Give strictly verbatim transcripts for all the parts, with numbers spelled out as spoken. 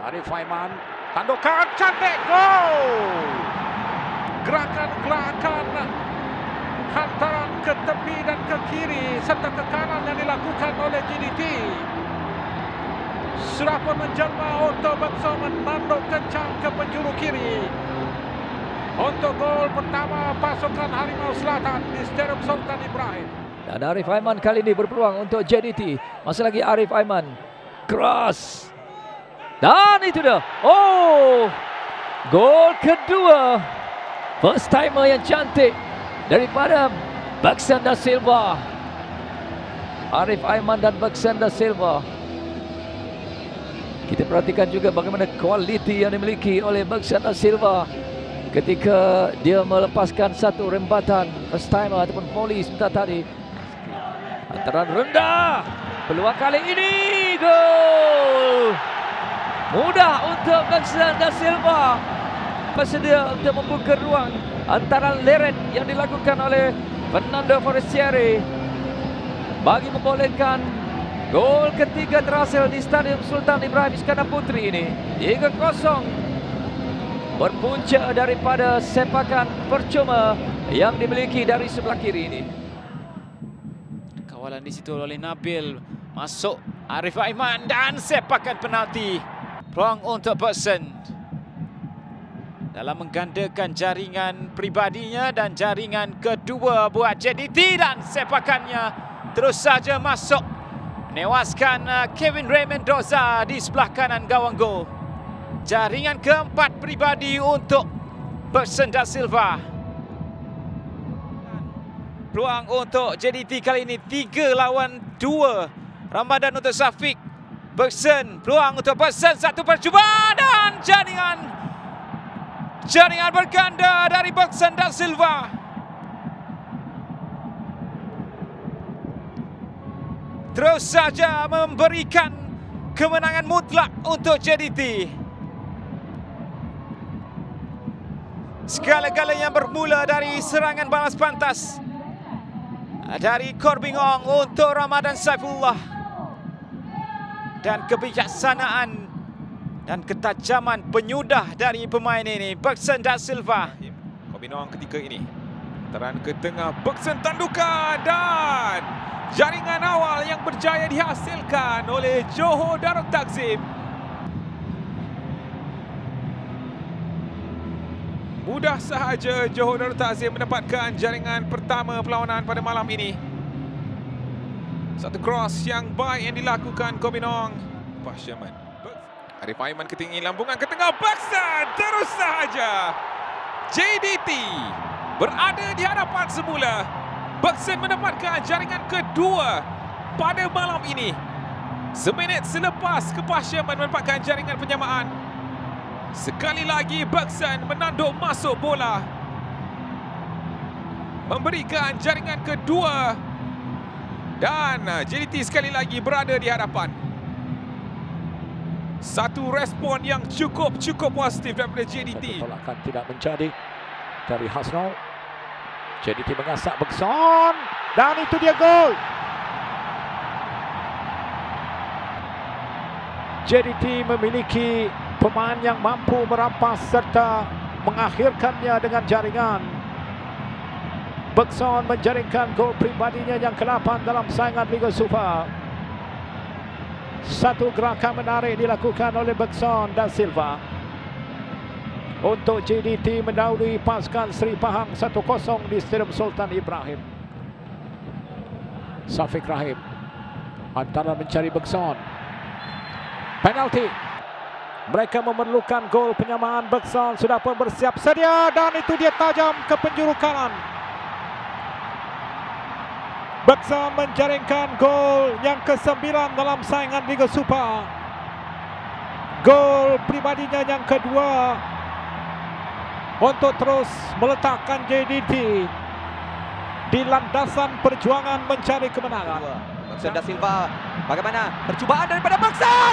Arif Aiman, tandukan cantik, gol! Gerakan-gerakan hantaran ke tepi dan ke kiri serta ke kanan yang dilakukan oleh J D T sudah pun menjelma untuk Bekson menanduk kencang ke penjuru kiri untuk gol pertama pasukan Harimau Selatan di Stadium Sultan Ibrahim. Dan Arif Aiman kali ini berpeluang untuk J D T. Masih lagi Arif Aiman. Cross. Dan itu dah. Oh. Gol kedua. First timer yang cantik daripada Bekson da Silva. Arif Aiman dan Bekson da Silva. Kita perhatikan juga bagaimana kualiti yang dimiliki oleh Bekson da Silva ketika dia melepaskan satu rembatan first timer ataupun volley sebentar tadi. Hantaran rendah. Peluang kali ini gol. Mudah untuk Bekson da Silva. Bersedia untuk membuka ruang antara leret yang dilakukan oleh Fernando Forestieri bagi membolehkan gol ketiga terhasil di Stadium Sultan Ibrahim Iskandar Putri ini. tiga kosong berpunca daripada sepakan percuma yang dimiliki dari sebelah kiri ini. Kawalan di situ oleh Nabil, masuk Arif Aiman dan sepakan penalti. Peluang untuk Bekson dalam menggandakan jaringan pribadinya dan jaringan kedua buat J D T, dan sepakannya terus saja masuk menewaskan Kevin Ray Mendoza di sebelah kanan gawang gol. Jaringan keempat pribadi untuk Bekson da Silva. Peluang untuk J D T kali ini tiga lawan dua. Ramadan untuk Syafiq. Bekson, peluang untuk Bekson, satu percubaan dan jaringan jaringan berganda dari Bekson da Silva. Terus saja memberikan kemenangan mutlak untuk J D T. Segala-galanya bermula dari serangan balas pantas dari Corbingong untuk Ramadan Saifullah, dan kebijaksanaan dan ketajaman penyudah dari pemain ini, Bekson da Silva. Corbingong ketika ini, hantaran ke tengah, Bekson tandukan dan jaringan awal yang berjaya dihasilkan oleh Johor Darul Takzim. Mudah sahaja Johor Darul Takzim mendapatkan jaringan pertama perlawanan pada malam ini. Satu cross yang baik yang dilakukan Corbingong. Pasyaman. Arif Aiman ketinggi lambungan ke tengah, Bekson terus sahaja. J D T berada di hadapan semula. Bekson mendapatkan jaringan kedua pada malam ini. Seminit selepas Kepasyaman mendapatkan jaringan penyamaan. Sekali lagi Bekson menanduk masuk bola, memberikan jaringan kedua, dan J D T sekali lagi berada di hadapan. Satu respon yang cukup-cukup positif daripada J D T. Satu tolakan tidak menjadi dari Hasnul. J D T mengasak Bekson dan itu dia gol. J D T memiliki pemain yang mampu merampas serta mengakhirkannya dengan jaringan. Bekson menjaringkan gol pribadinya yang ke-delapan dalam saingan Liga Super. Satu gerakan menarik dilakukan oleh Bekson da Silva untuk J D T mendahului pasukan Seri Pahang satu kosong di Stadium Sultan Ibrahim. Syafiq Rahim antara mencari Bekson. Penalti. Mereka memerlukan gol penyamaan. Bekson sudah pun bersiap sedia dan itu dia tajam ke penjuru kanan. Bekson menjaringkan gol yang kesembilan dalam saingan Liga Super. Gol pribadinya yang kedua untuk terus meletakkan J D T di landasan perjuangan mencari kemenangan. Bekson da Silva, bagaimana percubaan daripada Bekson?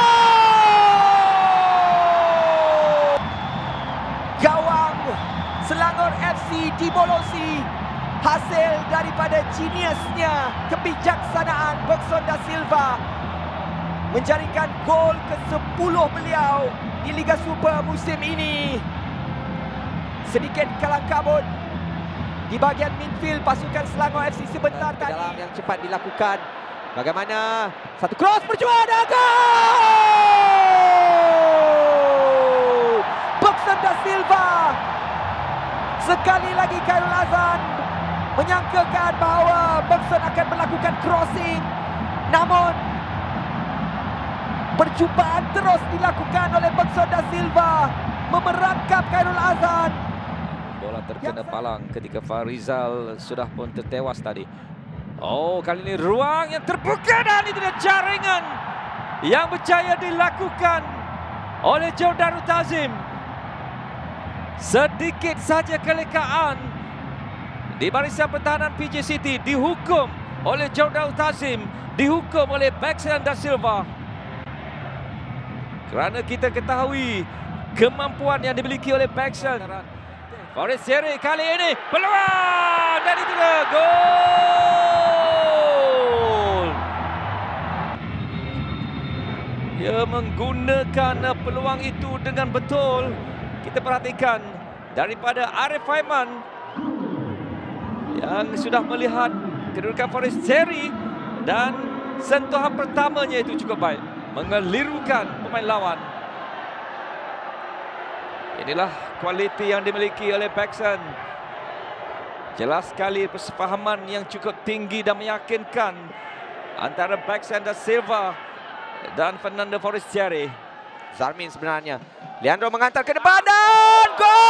Gol! Gawang Selangor F C dibolosi. Hasil daripada geniusnya kebijaksanaan Bekson da Silva menjaringkan gol ke sepuluh beliau di Liga Super musim ini. Sedikit kalang kabut di bahagian midfield pasukan Selangor F C sebentar tadi. Dalam yang cepat dilakukan. Bagaimana? Satu cross percuma dan gol! Bergson Da Silva. Sekali lagi Khairul Azan menyangkakan bahawa Bergson akan melakukan crossing. Namun percubaan terus dilakukan oleh Bergson Da Silva memerangkap Khairul Azan. Bola terkena palang ketika Farizal sudah pun tertewas tadi. Oh, kali ini ruang yang terbuka dan itu dia jaringan yang berjaya dilakukan oleh Joe Darul Tazim. Sedikit saja kelekaan di barisan pertahanan P J City dihukum oleh Joe Darul Tazim, dihukum oleh Bergson Da Silva. Kerana kita ketahui kemampuan yang dimiliki oleh Bergson. Forestieri kali ini peluang dan itu dia gol. Dia menggunakan peluang itu dengan betul. Kita perhatikan daripada Arif Aiman yang sudah melihat kedudukan Forestieri dan sentuhan pertamanya itu cukup baik, mengelirukan pemain lawan. Inilah kualiti yang dimiliki oleh Bergson. Jelas sekali persefahaman yang cukup tinggi dan meyakinkan antara Bergson Da Silva dan Fernando Forestieri. Zarmin sebenarnya. Leandro menghantar ke depan dan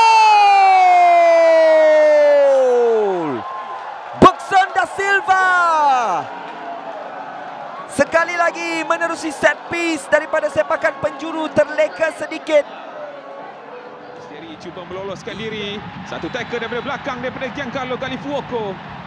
gol! Bergson Da Silva sekali lagi menerusi set piece daripada sepakan penjuru terleka sedikit. Cuba meloloskan diri. Satu tackle daripada belakang daripada Giancarlo Galifuoco.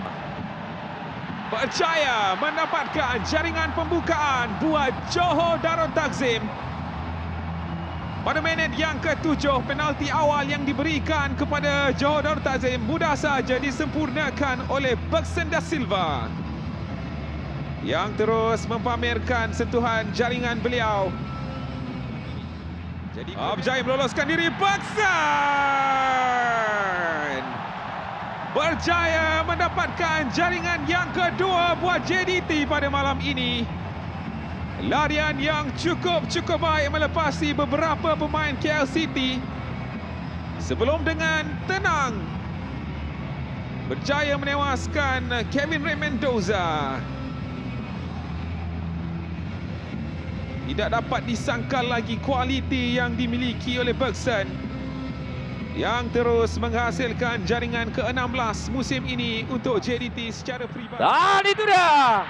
Berjaya mendapatkan jaringan pembukaan buat Johor Darul Takzim. Pada minit yang ketujuh, penalti awal yang diberikan kepada Johor Darul Takzim mudah saja disempurnakan oleh Bergson Da Silva yang terus mempamerkan sentuhan jaringan beliau. Jadi berjaya meloloskan diri. Bergson berjaya mendapatkan jaringan yang kedua buat J D T pada malam ini. Larian yang cukup-cukup baik melepasi beberapa pemain K L City sebelum dengan tenang berjaya menewaskan Kevin Ray Mendoza. Tidak dapat disangkal lagi kualiti yang dimiliki oleh Bergson yang terus menghasilkan jaringan ke enam belas musim ini untuk J D T secara peribadi. Dan itu dia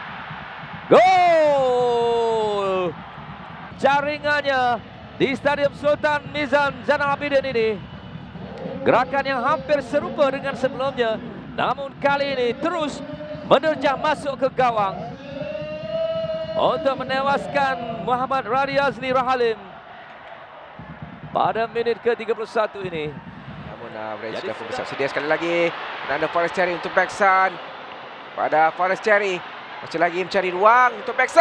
gol jaringannya di Stadium Sultan Mizan Zainal Abidin ini. Gerakan yang hampir serupa dengan sebelumnya, namun kali ini terus menerjang masuk ke gawang untuk menewaskan Muhammad Radi Azli Rahalim pada minit ke tiga puluh satu ini. Namun uh, Ray sudah pun bersiap sedia sekali lagi. Fernando Forestieri untuk Bergson. Pada Forestieri masih lagi mencari ruang untuk Bergson.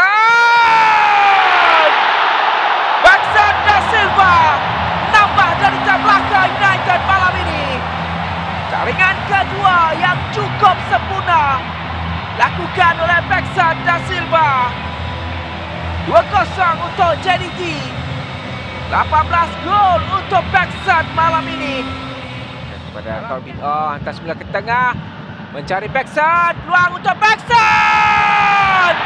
Bergson Da Silva nambah dari belakang United malam ini. Jaringan kedua yang cukup sempurna lakukan oleh Bergson Da Silva. dua kosong untuk J D T. lapan belas gol untuk Bergson malam ini. Kepada Corbin Oh, hantar semula ke tengah. Mencari Bergson. Peluang untuk Bergson.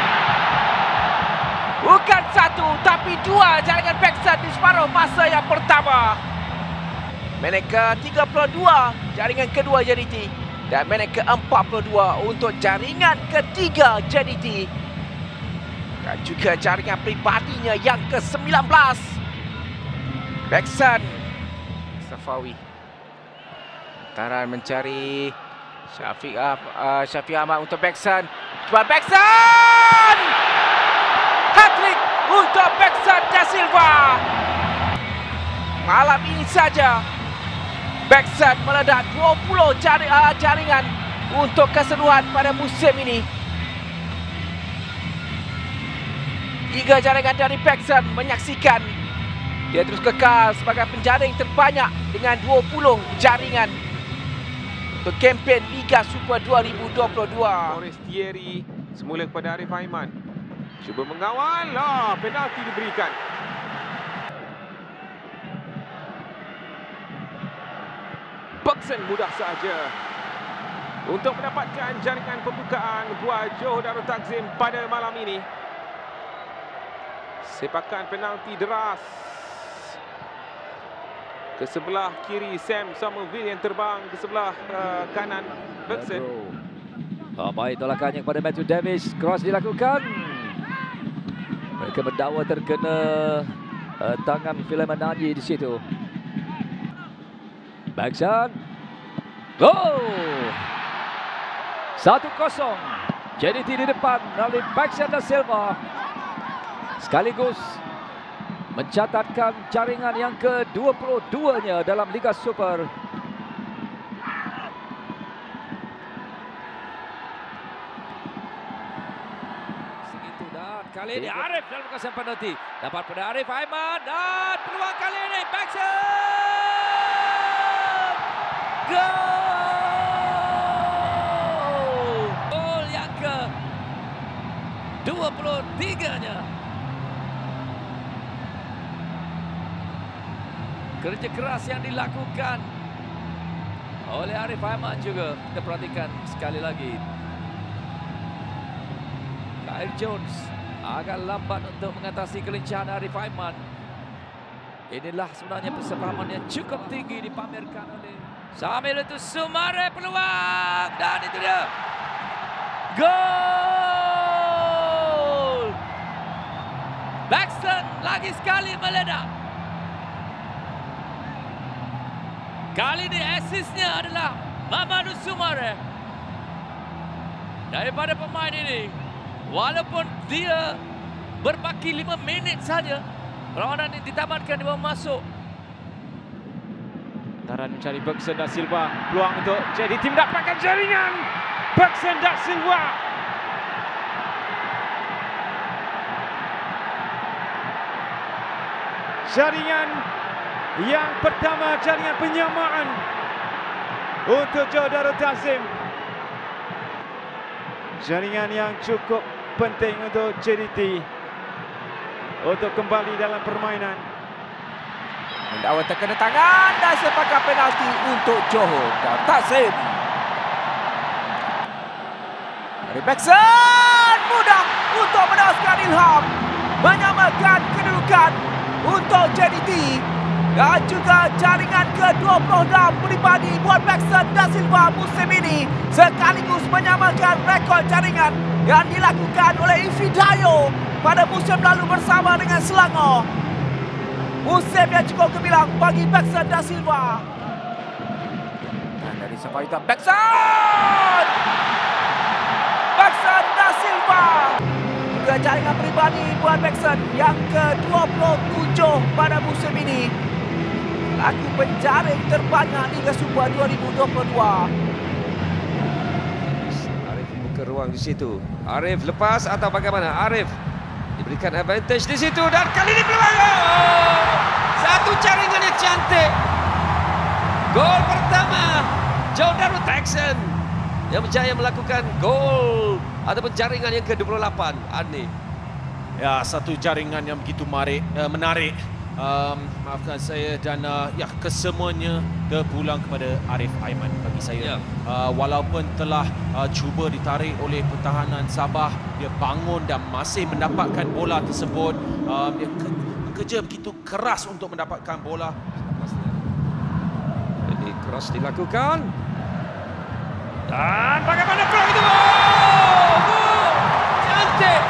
Bukan satu, tapi dua jaringan Bergson di separuh masa yang pertama. Minit ke tiga puluh dua, jaringan kedua J D T. Dan minit ke empat puluh dua untuk jaringan ketiga J D T. Dan juga jaringan pribadinya yang ke sembilan belas. Bergson Safawi. Taran mencari Syafiq, uh, Syafiq Ahmad untuk Bergson. Cuba Bergson! Hat-trick untuk Bergson Da Silva. Malam ini saja Bergson meledak dua puluh jari, uh, jaringan untuk keseluruhan pada musim ini. Tiga jaringan dari Paxson menyaksikan. Dia terus kekal sebagai penjaring terbanyak dengan dua puluh jaringan untuk kempen Liga Super dua ribu dua puluh dua. Forestieri semula kepada Arif Aiman. Cuba mengawal. Oh, penalti diberikan. Paxson mudah saja untuk mendapatkan jaringan pembukaan buat Johor Darul Takzim pada malam ini. Sepakan penalti deras ke sebelah kiri Sam Somerville yang terbang ke sebelah uh, kanan Paxson. Oh, baik tolakannya kepada Matthew Davis. Cross dilakukan. Mereka mendakwa terkena uh, tangan Philemon Naji di situ. Paxson. Gol. satu kosong. J D T di depan melalui Paxson da Silva. Sekaligus mencatatkan jaringan yang ke dua puluh dua-nya dalam Liga Super. Segitu dan kali ini Arif dalam kawasan penalti. Dapat pada Arif Aiman dan peluang kali ini Paxson. Gol! Gol yang ke dua puluh tiga-nya. Kerja keras yang dilakukan oleh Arif Aiman juga. Kita perhatikan sekali lagi. Kyle Jones agak lambat untuk mengatasi kelincahan Arif Aiman. Inilah sebenarnya persepahaman yang cukup tinggi dipamerkan oleh sambil itu Sumare peluang. Dan itu dia. Gol! Paxson lagi sekali meledak. Kali ini asisnya adalah Mamadou Sumare. Daripada pemain ini, walaupun dia berbaki lima minit saja, perlawanan ini ditamatkan di bawah masuk. Taran mencari Paxson da Silva. Peluang untuk J D T mendapatkan jaringan. Paxson da Silva. Jaringan yang pertama, jaringan penyamaan untuk Johor Darul Takzim. Jaringan yang cukup penting untuk J D T untuk kembali dalam permainan. Mendakwa terkena tangan dan sepakat penalti untuk Johor Darul Takzim. Dari Paxson mudah untuk mendapatkan ilham, menyamakan kedudukan untuk J D T. Dan juga jaringan ke dua puluh enam pribadi buat Paxson da Silva musim ini. Sekaligus menyamakan rekod jaringan yang dilakukan oleh Ifidayo pada musim lalu bersama dengan Selangor. Musim yang cukup gemilang bagi Paxson da Silva. Dan dari separuh Paxson! Paxson da Silva. Juga jaringan pribadi buat Paxson yang ke dua puluh tujuh pada musim ini. Laku penjaring terbanyak Liga Super dua ribu dua puluh dua. Arif buka ruang di situ. Arif lepas atau bagaimana? Arif diberikan advantage di situ dan kali ini peluang. Oh, satu jaringan yang cantik. Gol pertama Johor Darul Takzim yang berjaya melakukan gol ataupun jaringan yang ke dua puluh lapan. Ani. Ya, satu jaringan yang begitu marik, uh, menarik. Um, maafkan saya dan uh, ya kesemuanya terpulang kepada Arif Aiman bagi saya. Ya. Uh, walaupun telah uh, cuba ditarik oleh pertahanan Sabah, dia bangun dan masih mendapatkan bola tersebut. Um, dia ke bekerja begitu keras untuk mendapatkan bola. Ini cross dilakukan. Dan bagaimana peluang itu? Oh, oh, cantik.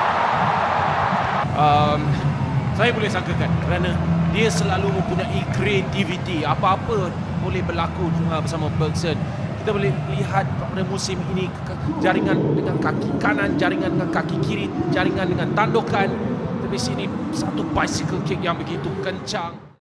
Um, Saya boleh sangkakan kerana dia selalu mempunyai kreativiti. Apa-apa boleh berlaku bersama Paxson. Kita boleh lihat pada musim ini jaringan dengan kaki kanan, jaringan dengan kaki kiri, jaringan dengan tandukan. Tapi sini satu bicycle kick yang begitu kencang.